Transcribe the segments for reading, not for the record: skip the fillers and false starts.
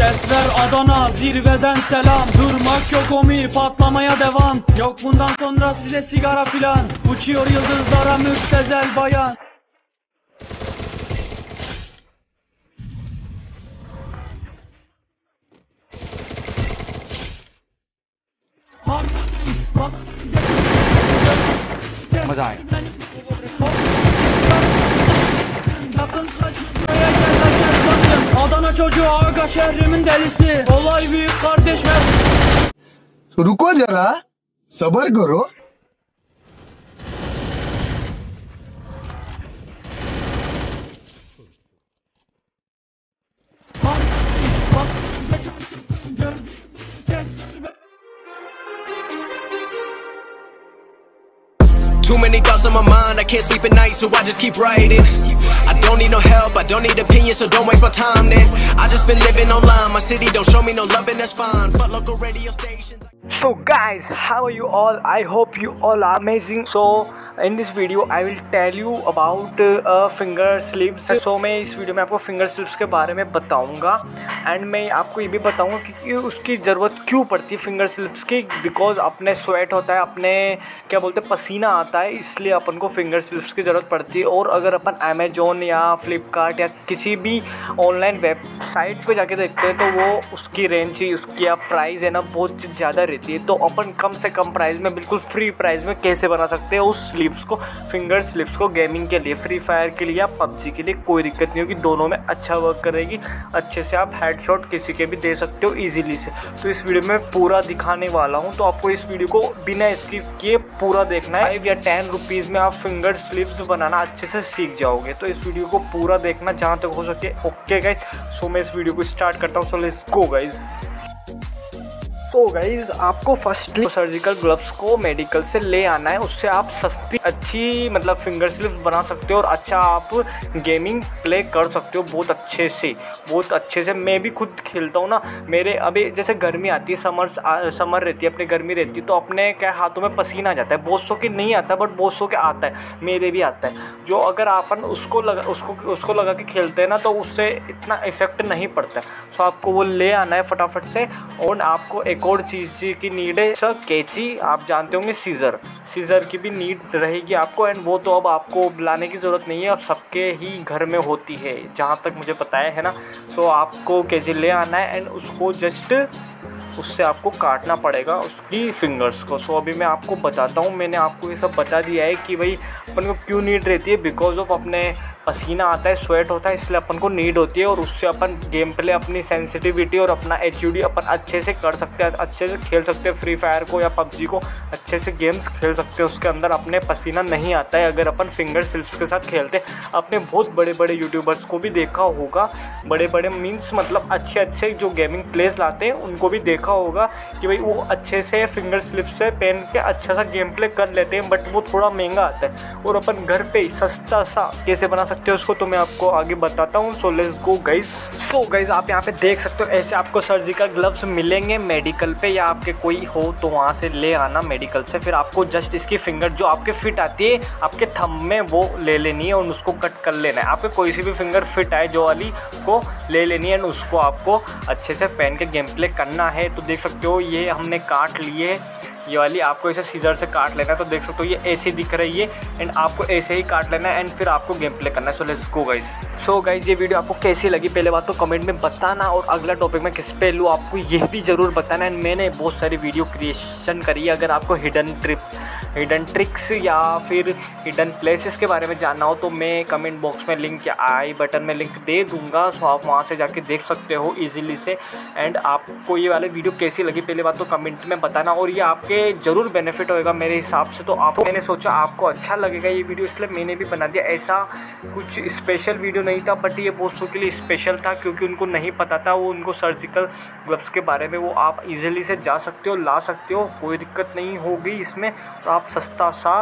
Sesler Adana, zirveden selam. Durmak yok omi, patlamaya devam. Yok bundan sonra size sigara filan. Uçuyor yıldızlara müptezel bayan. मजा आए। Adana çocuğu aga şehrimin delisi. Olay büyük kardeş ver. रुको जरा सबर करो। Too many thoughts on my mind, I can't sleep at night, so I just keep writing. I don't need no help, I don't need opinions, so don't waste my time then. I just been living online, my city don't show me no love and that's fine. Fuck local radio stations. So guys, how are you all? I hope you all are amazing. So in this video I will tell you about finger slips. So मैं इस video में आपको finger slips के बारे में बताऊंगा and मैं आपको ये भी बताऊंगा कि उसकी ज़रूरत क्यों पड़ती है फिंगर स्लिप्स की। बिकॉज अपने स्वेट होता है, अपने क्या बोलते हैं पसीना आता है, इसलिए अपन को फिंगर स्लिप्स की ज़रूरत पड़ती है। और अगर अपन अमेजोन या फ्लिपकार्ट या किसी भी ऑनलाइन वेबसाइट पे जाके देखते हैं तो वो उसकी रेंज ही उसकी प्राइस है ना बहुत ज़्यादा रहती है। तो अपन कम से कम प्राइस में, बिल्कुल फ्री प्राइस में कैसे बना सकते हैं उस स्लिप्स को, फिंगर स्लिप्स को गेमिंग के लिए, फ्री फायर के लिए या पबजी के लिए कोई दिक्कत नहीं होगी, दोनों में अच्छा वर्क करेगी। अच्छे से आप हेडशॉट किसी के भी दे सकते हो ईजिली से। तो इस वीडियो में पूरा दिखाने वाला हूँ, तो आपको इस वीडियो को बिना स्किप किए पूरा देखना है। 5 या 10 रुपीज़ में आप फिंगर स्लिप्स बनाना अच्छे से सीख जाओगे। तो इस वीडियो को पूरा देखना जहाँ तक हो सके। ओके गाइज, सो मैं इस वीडियो को स्टार्ट करता हूँ। So let's go guys. So guys, आपको फर्स्टली सर्जिकल ग्लव्स को मेडिकल से ले आना है। उससे आप सस्ती अच्छी मतलब फिंगर स्लिप्स बना सकते हो और अच्छा आप गेमिंग प्ले कर सकते हो बहुत अच्छे से। मैं भी खुद खेलता हूँ ना। मेरे अभी जैसे गर्मी आती है, समर रहती है, अपनी गर्मी रहती है, तो अपने क्या हाथों में पसीना आ जाता है। बहुत सौ के नहीं आता बट बहुत सौ के आता है, मेरे भी आता है। जो अगर अपन उसको लगा के खेलते हैं ना तो उससे इतना इफेक्ट नहीं पड़ता है। सो आपको वो ले आना है फटाफट से। और आपको एक और चीज़ की नीड है, सर कैंची, आप जानते होंगे सीज़र की भी नीड रहेगी आपको। एंड वो तो अब आपको बुलाने की ज़रूरत नहीं है, अब सबके ही घर में होती है जहाँ तक मुझे पता है ना। सो आपको कैंची ले आना है एंड उसको जस्ट उससे आपको काटना पड़ेगा उसकी फिंगर्स को। सो अभी मैं आपको बताता हूँ। मैंने आपको ये सब बता दिया है कि भाई अपन को क्यों नीड रहती है। बिकॉज ऑफ अपने पसीना आता है, स्वेट होता है, इसलिए अपन को नीड होती है। और उससे अपन गेम प्ले, अपनी सेंसिटिविटी और अपना HUD अपन अच्छे से कर सकते हैं, अच्छे से खेल सकते हैं। फ्री फायर को या पबजी को अच्छे से गेम्स खेल सकते हैं। उसके अंदर अपने पसीना नहीं आता है अगर अपन फिंगर स्लिप्स के साथ खेलते हैं। आपने बहुत बड़े बड़े यूट्यूबर्स को भी देखा होगा, बड़े मीन्स मतलब अच्छे जो गेमिंग प्लेस लाते हैं उनको भी देखा होगा कि भाई वो अच्छे से फिंगर स्लिप्स से पहन के अच्छा सा गेम प्ले कर लेते हैं। बट वो थोड़ा महंगा आता है और अपन घर पे सस्ता सा कैसे बना सकते हो उसको तो मैं आपको आगे बताता हूँ। So let's go guys. So guys, आप यहाँ पे देख सकते हो ऐसे आपको सर्जिकल ग्लव्स मिलेंगे मेडिकल पे, या आपके कोई हो तो वहाँ से ले आना मेडिकल से। फिर आपको जस्ट इसकी फिंगर जो आपके फिट आती है आपके थंब में वो ले लेनी है और उसको कट कर लेना है। आपके कोई सी भी फिंगर फिट आए जो वाली को ले लेनी है, उसको आपको अच्छे से पहन के गेम प्ले करना है। तो देख सकते हो ये हमने काट लिए, ये वाली आपको ऐसे सीजर से काट लेना है। तो देख सकते हो ये ऐसे दिख रही है एंड आपको ऐसे ही काट लेना है एंड फिर आपको गेम प्ले करना है। So let's go guys. So guys, ये वीडियो आपको कैसी लगी पहले बात तो कमेंट में बताना, और अगला टॉपिक मैं किस पे लूँ आपको ये भी ज़रूर बताना। एंड मैंने बहुत सारी वीडियो क्रिएशन करी है। अगर आपको हिडन ट्रिक्स या फिर हिडन प्लेसेस के बारे में जानना हो तो मैं कमेंट बॉक्स में लिंक या आई बटन में लिंक दे दूंगा। सो आप वहाँ से जाके देख सकते हो ईजिली से। एंड आपको ये वाली वीडियो कैसी लगी पहले बात तो कमेंट में बताना, और ये आपके ज़रूर बेनिफिट होएगा मेरे हिसाब से। तो आपको मैंने सोचा आपको अच्छा लगेगा ये वीडियो, इसलिए मैंने भी बना दिया। ऐसा कुछ स्पेशल वीडियो नहीं था बट ये बहुत के लिए स्पेशल था क्योंकि उनको नहीं पता था, वो उनको सर्जिकल ग्लव्स के बारे में वो आप इजीली से जा सकते हो, ला सकते हो, कोई दिक्कत नहीं होगी इसमें। और आप सस्ता सा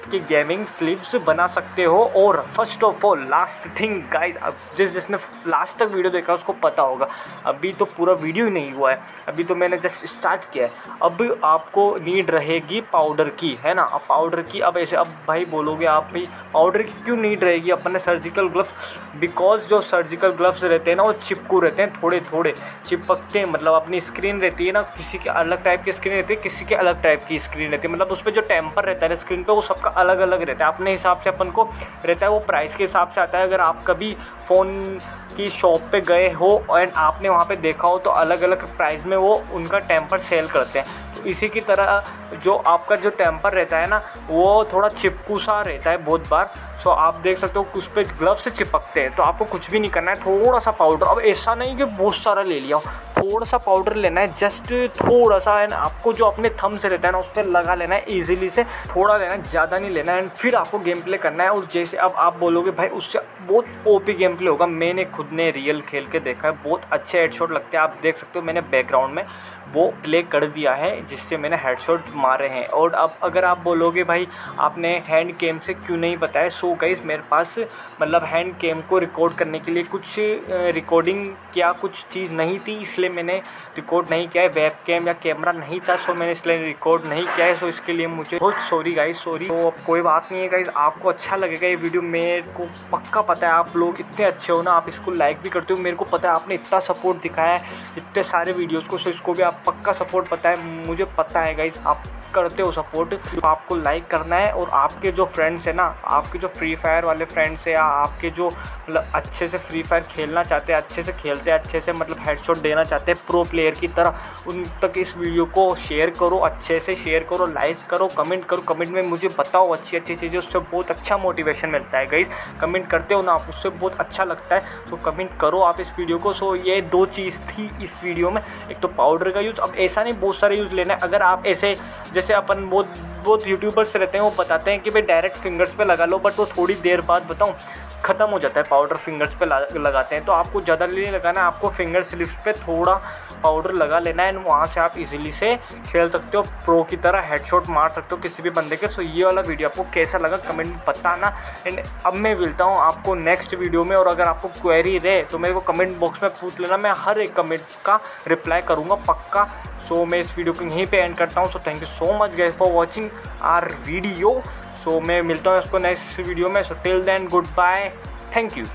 की गेमिंग स्लीव्स बना सकते हो। और first of all last thing guys, अब जिसने लास्ट तक वीडियो देखा उसको पता होगा, अभी तो पूरा वीडियो ही नहीं हुआ है, अभी तो मैंने जस्ट स्टार्ट किया है। अब आपको नीड रहेगी पाउडर की, है ना। अब पाउडर की, अब ऐसे अब भाई बोलोगे आप भाई पाउडर की क्यों नीड रहेगी, अपन ने सर्जिकल ग्लव्स, बिकॉज जो सर्जिकल ग्लव्स रहते हैं ना वो चिपकू रहते हैं, थोड़े थोड़े चिपकते हैं। मतलब अपनी स्क्रीन रहती है ना, किसी के अलग टाइप की स्क्रीन रहती है, किसी के अलग टाइप की स्क्रीन रहती है, मतलब उस पर जो टेम्पर रहता है स्क्रीन पे वो सबका अलग अलग रहता है, अपने हिसाब से अपन को रहता है, वो प्राइस के हिसाब से आता है। अगर आप कभी फ़ोन की शॉप पे गए हो एंड आपने वहाँ पे देखा हो तो अलग अलग प्राइस में वो उनका टेम्पर सेल करते हैं। तो इसी की तरह जो आपका जो टेम्पर रहता है ना वो थोड़ा चिपकू सा रहता है बहुत बार। सो आप देख सकते हो उस पर ग्लव से चिपकते हैं। तो आपको कुछ भी नहीं करना है, थोड़ा सा पाउडर, अब ऐसा नहीं कि बहुत सारा ले लिया, थोड़ा सा पाउडर लेना है, जस्ट थोड़ा सा, एंड आपको जो अपने थंब से रहता है ना उस पर लगा लेना है ईजिली से, थोड़ा लेना है, ज़्यादा नहीं लेना है। एंड फिर आपको गेम प्ले करना है। और जैसे अब आप बोलोगे भाई उससे बहुत ओपी गेम प्ले होगा, मैंने खुद ने रियल खेल के देखा है, बहुत अच्छे हेडशॉट लगते हैं। आप देख सकते हो मैंने बैकग्राउंड में वो प्ले कर दिया है जिससे मैंने हेडशॉट मारे हैं। और अब अगर आप बोलोगे भाई आपने हैंड कैम से क्यों नहीं बताया, सो गाइस मेरे पास मतलब हैंड कैम को रिकॉर्ड करने के लिए कुछ रिकॉर्डिंग क्या कुछ चीज़ नहीं थी, इसलिए मैंने रिकॉर्ड नहीं किया है। वेब कैम या कैमरा नहीं था, सो मैंने इसलिए रिकॉर्ड नहीं किया है। सो इसके लिए मुझे बहुत सॉरी गाइस, सॉरी। तो अब कोई बात नहीं है गाइस, आपको अच्छा लगेगा ये वीडियो, मेरे को पक्का पता है आप लोग इतने अच्छे हो ना, आप इसको लाइक भी करते हो, मेरे को पता है आपने इतना सपोर्ट दिखाया है इतने सारे वीडियोज़ को, सो इसको भी आप पक्का सपोर्ट पता है, मुझे पता है गाइस आप करते हो सपोर्ट। तो आपको लाइक करना है और आपके जो फ्रेंड्स है ना, आपके जो फ्री फायर वाले फ्रेंड्स है या आपके जो मतलब अच्छे से फ्री फायर खेलना चाहते हैं, अच्छे से खेलते हैं, अच्छे से मतलब हेडशॉट देना चाहते हैं प्रो प्लेयर की तरह, उन तक इस वीडियो को शेयर करो, अच्छे से शेयर करो, लाइक करो, कमेंट करो, कमेंट में मुझे बताओ अच्छी अच्छी चीज़ें, उससे बहुत अच्छा मोटिवेशन मिलता है गाइस। कमेंट करते हो ना आप, उससे बहुत अच्छा लगता है, तो कमेंट करो आप इस वीडियो को। सो ये दो चीज़ थी इस वीडियो में, एक तो पाउडर का यूज़, अब ऐसा नहीं बहुत सारे यूज़ लेना है। अगर आप ऐसे जैसे अपन बहुत यूट्यूबर्स रहते हैं वो बताते हैं कि भाई डायरेक्ट फिंगर्स पे लगा लो, बट वो थोड़ी देर बाद बताऊं ख़त्म हो जाता है, पाउडर फिंगर्स पे लगाते हैं। तो आपको ज़्यादा नहीं लगाना है, आपको फिंगर स्लिप्स पे थोड़ा पाउडर लगा लेना है, वहाँ से आप इजीली से खेल सकते हो, प्रो की तरह हेडशॉट मार सकते हो किसी भी बंदे के। सो ये वाला वीडियो आपको कैसा लगा कमेंट में बताना। एंड अब मैं मिलता हूँ आपको नेक्स्ट वीडियो में, और अगर आपको क्वेरी रहे तो मेरे को कमेंट बॉक्स में पूछ लेना, मैं हर एक कमेंट का रिप्लाई करूँगा पक्का। सो मैं इस वीडियो को यहीं पे एंड करता हूँ। So thank you so much guys for watching our video. So मैं मिलता हूँ इसको नेक्स्ट वीडियो में। So till then good bye, thank you.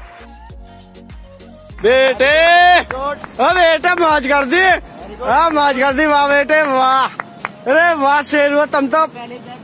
बेटे बेटे मौज कर दी, मौज कर दी, वाह बेटे वाह, अरे वाह शेर हुआ तुम तो।